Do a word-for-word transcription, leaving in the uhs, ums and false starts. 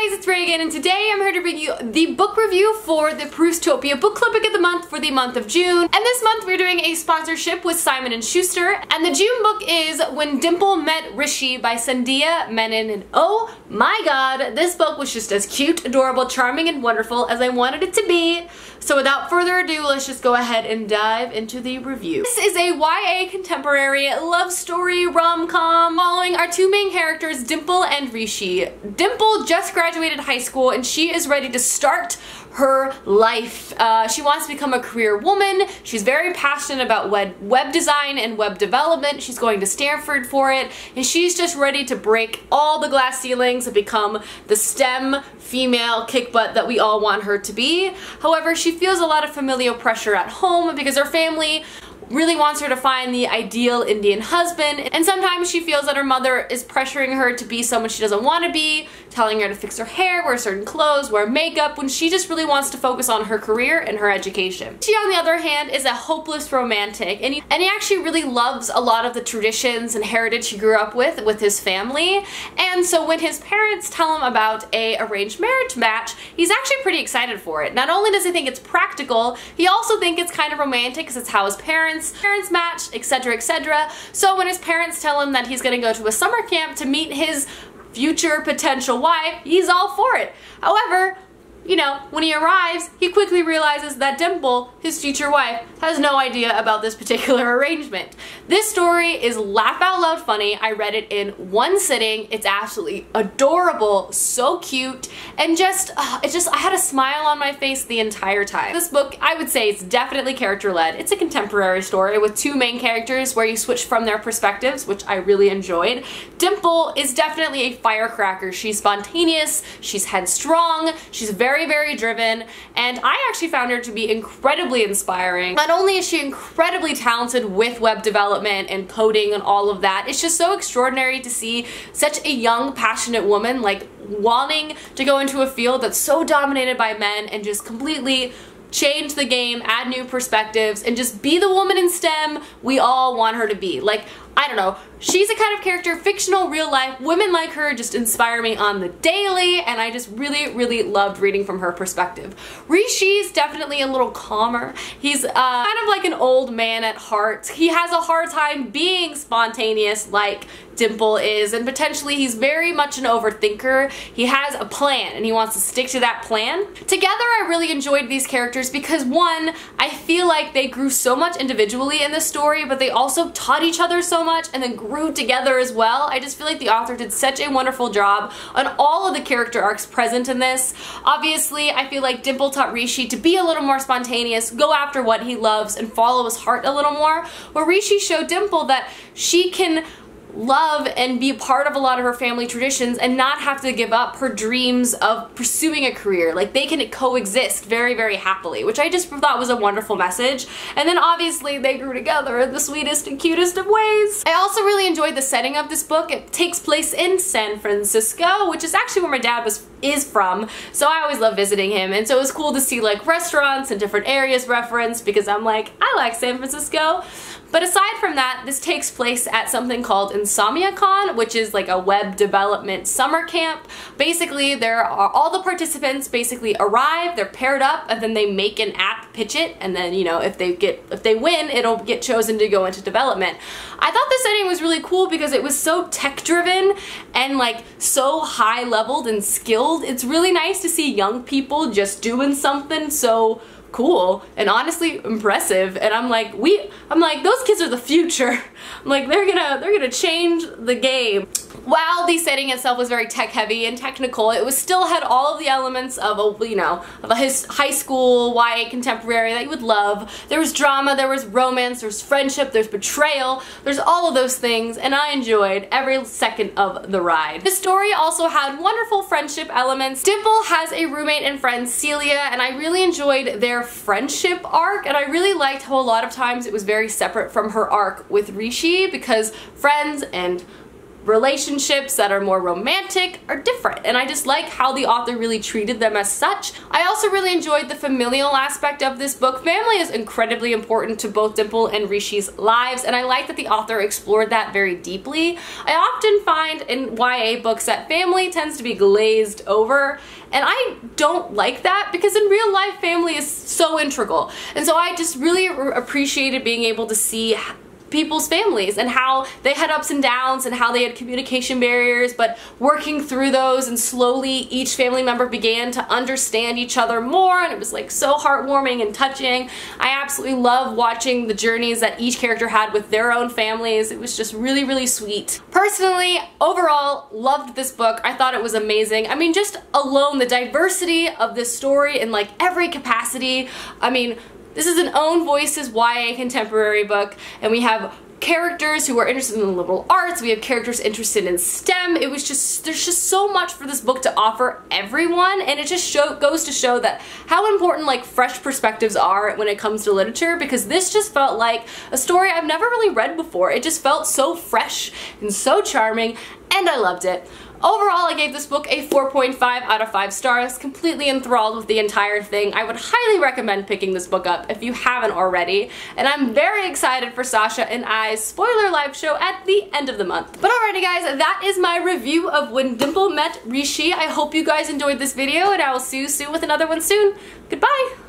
guys, it's Reagan, and today I'm here to bring you the book review for the Proustopia book club pick of the month for the month of June. And this month we're doing a sponsorship with Simon and Schuster, and the June book is When Dimple Met Rishi by Sandhya Menon. And oh my god, this book was just as cute, adorable, charming, and wonderful as I wanted it to be. So without further ado, let's just go ahead and dive into the review. This is a Y A contemporary love story rom-com following our two main characters, Dimple and Rishi. Dimple just graduated high school and she is ready to start her life. Uh, she wants to become a career woman. She's very passionate about web, web design and web development. She's going to Stanford for it, and she's just ready to break all the glass ceilings and become the STEM female kick butt that we all want her to be. However, she feels a lot of familial pressure at home because her family really wants her to find the ideal Indian husband, and sometimes she feels that her mother is pressuring her to be someone she doesn't want to be, telling her to fix her hair, wear certain clothes, wear makeup, when she just really wants to focus on her career and her education. She, on the other hand, is a hopeless romantic, and he, and he actually really loves a lot of the traditions and heritage he grew up with with his family, and so when his parents tell him about a arranged marriage match, he's actually pretty excited for it. Not only does he think it's practical, he also thinks it's kind of romantic because it's how his parents parents match, etc, et cetera. So when his parents tell him that he's gonna go to a summer camp to meet his future potential wife, he's all for it. However, you know, when he arrives, he quickly realizes that Dimple, his future wife, has no idea about this particular arrangement. This story is laugh out loud funny. I read it in one sitting. It's absolutely adorable, so cute, and just, uh, it's just, I had a smile on my face the entire time. This book, I would say, it's definitely character-led. It's a contemporary story with two main characters where you switch from their perspectives, which I really enjoyed. Dimple is definitely a firecracker. She's spontaneous, she's headstrong, she's very very, very driven, and I actually found her to be incredibly inspiring. Not only is she incredibly talented with web development and coding and all of that, it's just so extraordinary to see such a young, passionate woman like wanting to go into a field that's so dominated by men and just completely change the game, add new perspectives, and just be the woman in STEM we all want her to be. Like, I don't know, she's a kind of character, fictional, real life, women like her just inspire me on the daily, and I just really, really loved reading from her perspective. Rishi's definitely a little calmer. He's uh, kind of like an old man at heart. He has a hard time being spontaneous like Dimple is, and potentially he's very much an overthinker. He has a plan, and he wants to stick to that plan. Together, I really enjoyed these characters because, one, I feel like they grew so much individually in this story, but they also taught each other so much and then grew together as well. I just feel like the author did such a wonderful job on all of the character arcs present in this. Obviously, I feel like Dimple taught Rishi to be a little more spontaneous, go after what he loves, and follow his heart a little more, where Rishi showed Dimple that she can love and be a part of a lot of her family traditions and not have to give up her dreams of pursuing a career. Like, they can coexist very, very happily, which I just thought was a wonderful message. And then obviously they grew together in the sweetest and cutest of ways. I also really enjoyed the setting of this book. It takes place in San Francisco, which is actually where my dad was is from, so I always love visiting him, and so it was cool to see like restaurants and different areas referenced because I'm like, I like San Francisco. But aside from that, this takes place at something called InsomniaCon, which is like a web development summer camp. Basically, there are all the participants basically arrive, they're paired up, and then they make an app, pitch it, and then, you know, if they get if they win, it'll get chosen to go into development. I thought the setting was really cool because it was so tech-driven and like so high-leveled and skilled. It's really nice to see young people just doing something so cool and honestly impressive, and I'm like, we I'm like, those kids are the future. I'm like, they're gonna they're gonna change the game. While the setting itself was very tech heavy and technical, it was still had all of the elements of a, you know, of a his high school Y A contemporary that you would love. There was drama, there was romance, there's friendship, there's betrayal, there's all of those things, and I enjoyed every second of the ride. The story also had wonderful friendship elements. Dimple has a roommate and friend, Celia, and I really enjoyed their friendship arc, and I really liked how a lot of times it was very separate from her arc with Rishi, because friends and relationships that are more romantic are different, and I just like how the author really treated them as such. I also really enjoyed the familial aspect of this book. Family is incredibly important to both Dimple and Rishi's lives, and I like that the author explored that very deeply. I often find in Y A books that family tends to be glazed over, and I don't like that because in real life family is so integral. And so I just really appreciated being able to see people's families and how they had ups and downs and how they had communication barriers, but working through those, and slowly each family member began to understand each other more, and it was like so heartwarming and touching. I absolutely love watching the journeys that each character had with their own families. It was just really, really sweet. Personally, overall, loved this book. I thought it was amazing. I mean, just alone, the diversity of this story in like every capacity. I mean, this is an Own Voices Y A contemporary book, and we have characters who are interested in the liberal arts, we have characters interested in STEM. It was just, there's just so much for this book to offer everyone, and it just show, goes to show that how important like fresh perspectives are when it comes to literature, because this just felt like a story I've never really read before. It just felt so fresh and so charming, and I loved it. Overall, I gave this book a four point five out of five stars, completely enthralled with the entire thing. I would highly recommend picking this book up if you haven't already, and I'm very excited for Sasha and I's spoiler live show at the end of the month. But alrighty guys, that is my review of When Dimple Met Rishi. I hope you guys enjoyed this video, and I will see you soon with another one soon. Goodbye!